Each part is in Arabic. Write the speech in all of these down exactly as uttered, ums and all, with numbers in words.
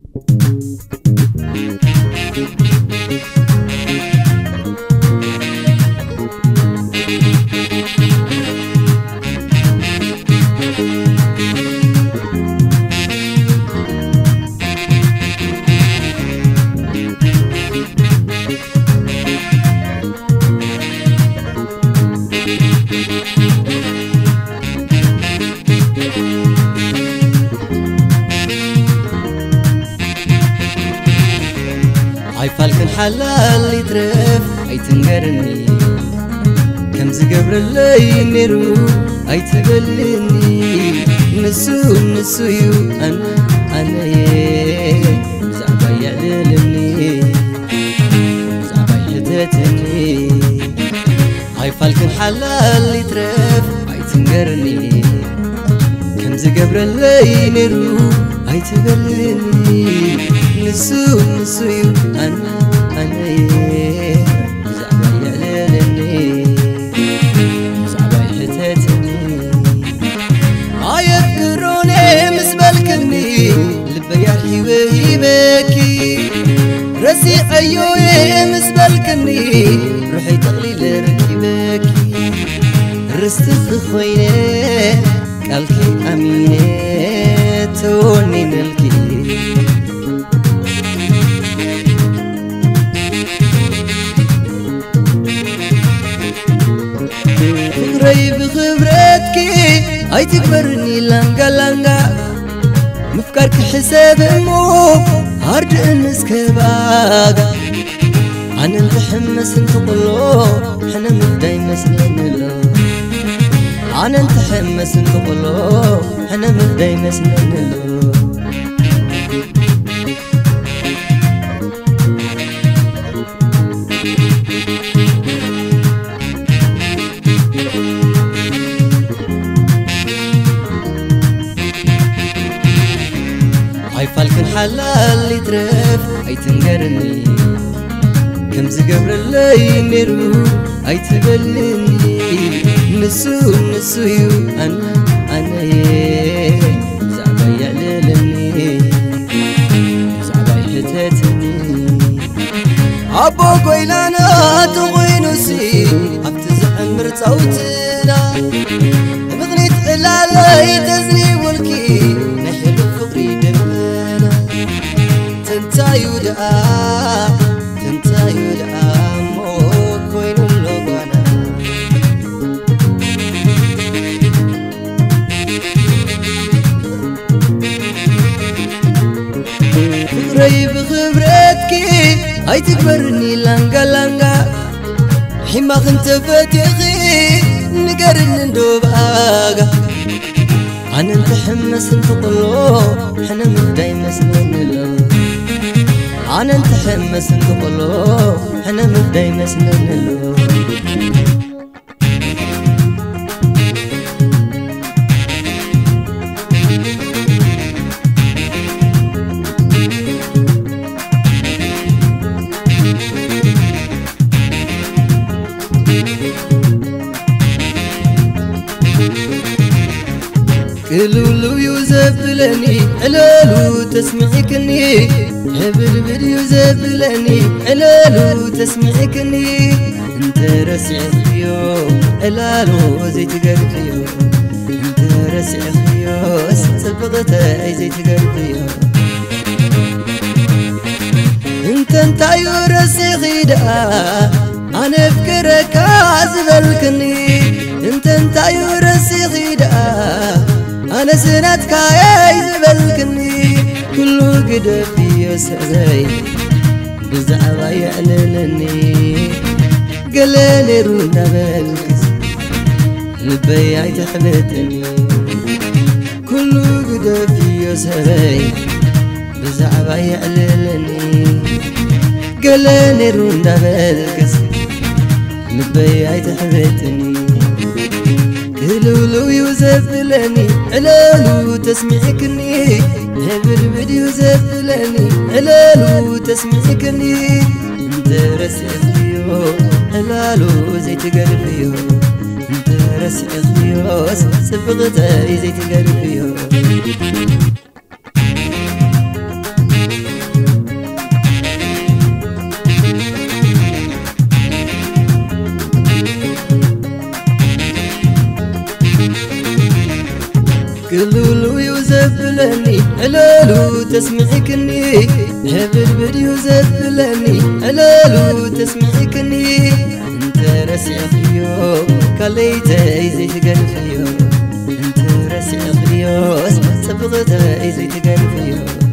عيفالك الحلال يترف أيتنقرني كم زقبر اللي نرو أيتقلني نسو نسو يو أنا أنا يه زعبا يعللني زعبا يحتتني عيفالك الحلال يترف أيتنقرني كم زقبر اللي نرو أيتقلني نسو نسو يو أنا أنا يه زعبا يعللني زعبا يحتتني عيفكروني مسبلكني لبي يرحي ويبكي رسي أيوه مسبلكني روحي تغلي لركبكي رستخ خويني قالكي أميني توني ملكي فكري بخبرتكي هاي تكبرني لانقا لانقا مفكرك حساب مو هارد انس كباقا عن التحمس انتقلو حنا مبداي مسلنلو عن التحمس انتقلو حنا مبداي مسلنلو عيفالك الحلال يترف أيتنقرني كم زقبر اللي نرو أيتقلني نسو نسو يو أنا أنا يه زعبا يعللني زعبا يحتتني عبو قويلانا تغوينوسي عبتزعن مرتاوتنا مغنيت إلالي تزني والكي نحلو فقري دمنا تنتايو دعا تنتايو دعا مو كوينو اللوغانا فقري بخبرتكي هاي تكبرني لانقا لانقا حما خنت فتخي نقرن ندوباقا عن التحمس انتقلو حنا مبداي مسلنلو عن التحمس انتقلو حنا مبداي مسلنلو قلولو يوزبلني علالو تسمعكني هبل بل يوزبلني علالو تسمعكني انت رسع خيو علالو زيت قرقيو انت رسع خيو سبغتا زيت قرقيو انت انت يورسي غيدا انا فكرك عزبلكني انت انت يورسي غيدا أنا سنتك يا زبلكني كله قد في سبي بزعبا يعللني قلالي رونا بالكس لبي تحبتني كله قد في سبي بزعبا يعللني قلالي رونا بالكس لبي تحبتني قلولو يوزفلني علالو تسمعكني هبل بد يوزفلني علالو تسمعكني انت رسعتيو علالو زيت قلبيو انت رسعتيو سبغتاي زيت قلبيو علالو تسمعكني هبل بديو زبلني علالو تسمعكني انت راسي فيو كليتي زي تقلفيو انت راسي فيو صبغتي زي تقلفيو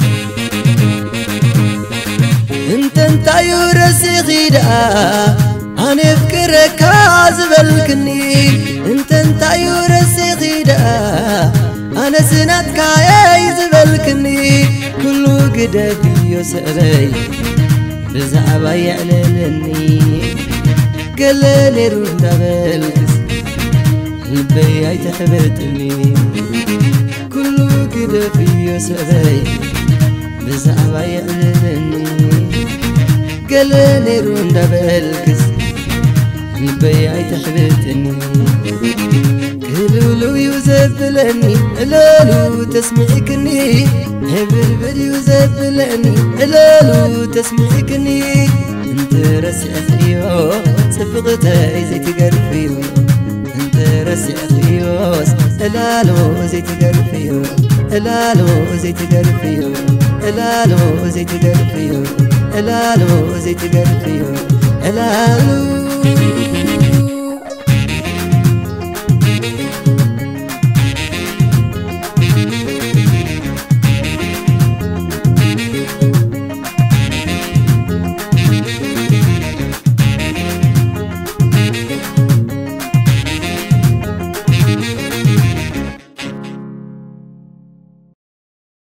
انت انت يورسي غيدا انا فكرك عزبلكني انت انت يورسي غيدا انا سنتك عزبلكني كله قد فيو سألي بزعبا يعلنني قلني روح دبلكس لبي عي تحبتني كله قد فيو سألي بزعبا يعلنني قلني روح دبلكس لبي عي تحبتني كلولو يزبلني علالو تسمعكني هبل بدي يزبلني علالو تسمعكني انت راسي اخيو صفقتي زي تقرفيو انت راسي اخيوس علالو زي تقرفيو علالو زي تقرفيو علالو زي تقرفيو علالو زي تقرفيو علالو